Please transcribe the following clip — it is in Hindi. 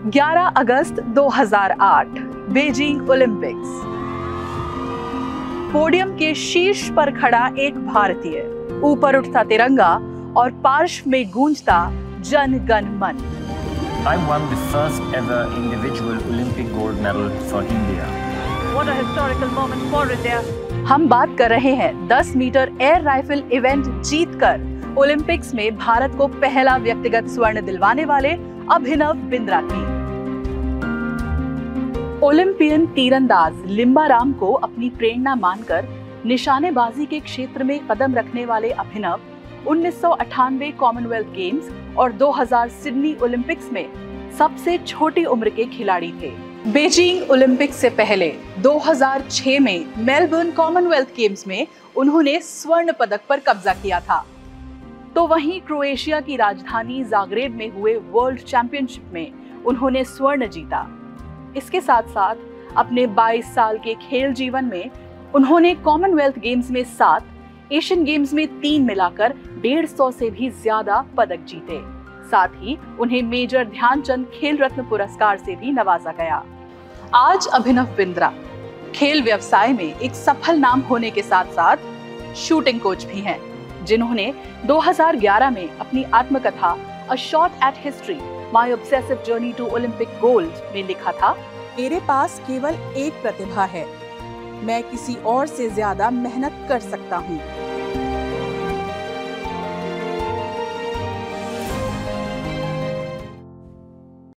11 अगस्त 2008 बीजिंग ओलंपिक्स। पोडियम के शीर्ष पर खड़ा एक भारतीय, ऊपर उठता तिरंगा और पार्श्व में गूंजता जन गण मन। I won the first ever individual Olympic gold medal for India. What a historical moment for India. हम बात कर रहे हैं 10 मीटर एयर राइफल इवेंट जीतकर ओलंपिक्स में भारत को पहला व्यक्तिगत स्वर्ण दिलवाने वाले अभिनव बिंद्रा की। ओलंपियन तीरंदाज लिम्बाराम को अपनी प्रेरणा मानकर निशानेबाजी के क्षेत्र में कदम रखने वाले अभिनव 1998 कॉमनवेल्थ गेम्स और 2000 सिडनी ओलंपिक्स में सबसे छोटी उम्र के खिलाड़ी थे। बीजिंग ओलंपिक्स से पहले 2006 में मेलबर्न कॉमनवेल्थ गेम्स में उन्होंने स्वर्ण पदक पर कब्जा किया था। तो वहीं क्रोएशिया की राजधानी जाग्रेब में हुए वर्ल्ड चैंपियनशिप में उन्होंने स्वर्ण जीता। इसके साथ साथ अपने 22 साल के खेल जीवन में उन्होंने कॉमनवेल्थ गेम्स में 7, एशियन गेम्स में 3 मिलाकर 150 से भी ज्यादा पदक जीते। साथ ही उन्हें मेजर ध्यानचंद खेल रत्न पुरस्कार से भी नवाजा गया। आज अभिनव बिंद्रा खेल व्यवसाय में एक सफल नाम होने के साथ साथ शूटिंग कोच भी हैं, जिन्होंने 2011 में अपनी आत्मकथा a shot at history my obsessive journey to Olympic gold में लिखा था, मेरे पास केवल एक प्रतिभा है, मैं किसी और से ज्यादा मेहनत कर सकता हूँ।